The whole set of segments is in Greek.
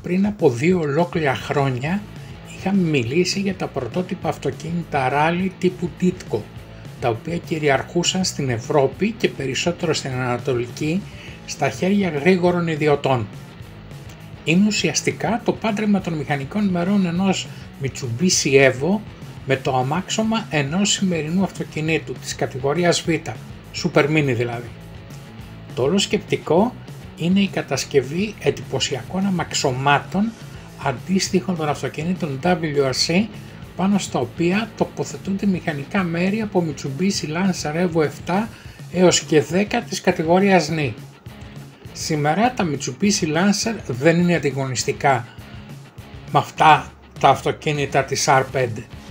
πριν από 2 ολόκληρα χρόνια είχαμε μιλήσει για τα πρωτότυπα αυτοκίνητα ράλι τύπου Ditko, τα οποία κυριαρχούσαν στην Ευρώπη και περισσότερο στην Ανατολική στα χέρια γρήγορων ιδιωτών. Είναι ουσιαστικά το πάντρεμα των μηχανικών μερών ενός Mitsubishi Evo με το αμάξωμα ενός σημερινού αυτοκινήτου της κατηγορίας Β, Super Mini δηλαδή. Το όλο σκεπτικό είναι η κατασκευή εντυπωσιακών αμαξωμάτων αντίστοιχων των αυτοκινήτων WRC, πάνω στα οποία τοποθετούνται μηχανικά μέρη από Mitsubishi Lancer Evo 7 έως και 10 της κατηγορίας Ni. Σήμερα τα Mitsubishi Lancer δεν είναι αντιγωνιστικά με αυτά τα αυτοκίνητα της R5,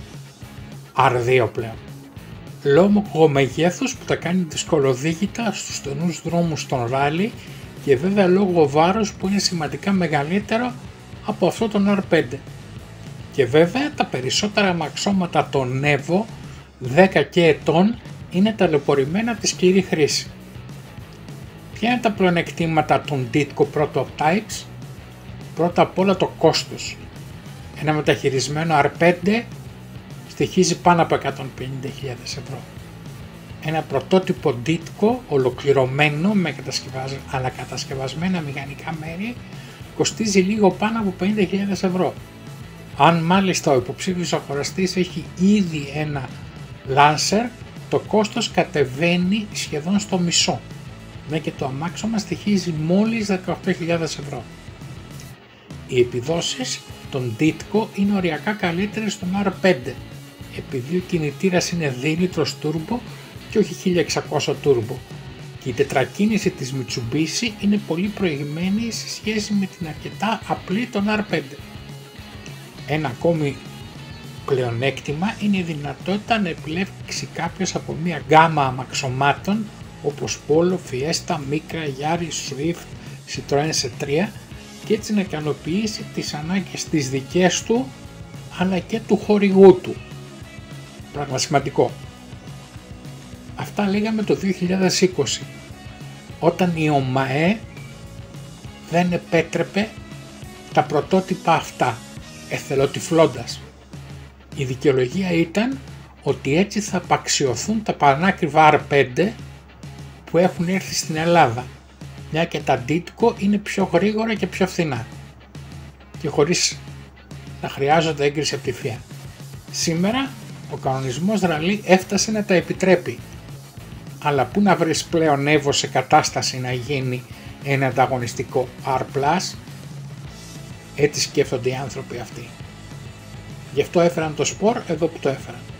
R2 πλέον, λόγω μεγέθους που τα κάνει δυσκολοδίκητα στους στενούς δρόμους των ράλι και βέβαια λόγω βάρους που είναι σημαντικά μεγαλύτερο από αυτό τον R5. Και βέβαια τα περισσότερα αμαξώματα των Evo 10 και ετών είναι ταλαιπωρημένα από τη σκληρή χρήση. Ποια είναι τα πλεονεκτήματα των Ditko Prototypes? Πρώτα απ' όλα το κόστος. Ένα μεταχειρισμένο R5 στοιχίζει πάνω από 150.000 ευρώ. Ένα πρωτότυπο Ditko ολοκληρωμένο με κατασκευασμένα μηχανικά μέρη κοστίζει λίγο πάνω από 50.000 ευρώ. Αν μάλιστα ο υποψήφιος αγοραστής έχει ήδη ένα Lancer, το κόστος κατεβαίνει σχεδόν στο μισό, και το αμάξωμα στοιχίζει μόλις 18.000 ευρώ. Οι επιδόσεις των Ditko είναι οριακά καλύτερες στον R5, επειδή ο κινητήρας είναι 2 λίτρος turbo και όχι 1600 turbo, και η τετρακίνηση της Mitsubishi είναι πολύ προηγμένη σε σχέση με την αρκετά απλή των R5. Ένα ακόμη πλεονέκτημα είναι η δυνατότητα να επιλέξει κάποιος από μια γκάμα αμαξωμάτων όπως Polo, Fiesta, Micra, Yaris, Swift, Citroën C3 και έτσι να ικανοποιήσει τις ανάγκες τις δικές του αλλά και του χορηγού του. Πράγμα σημαντικό. Αυτά λέγαμε το 2020, όταν η ΟΜΑΕ δεν επέτρεπε τα πρωτότυπα αυτά, εθελοτυφλώντας. Η δικαιολογία ήταν ότι έτσι θα απαξιωθούν τα πανάκριβα R5 που έχουν έρθει στην Ελλάδα, μια και τα Ditko είναι πιο γρήγορα και πιο φθηνά και χωρίς να χρειάζονται έγκριση από τη ΦΙΑ. Σήμερα ο κανονισμός ραλί έφτασε να τα επιτρέπει, αλλά πού να βρεις πλέον Evo σε κατάσταση να γίνει ένα ανταγωνιστικό R+, έτσι σκέφτονται οι άνθρωποι αυτοί. Γι' αυτό έφεραν το σπορ εδώ που το έφεραν.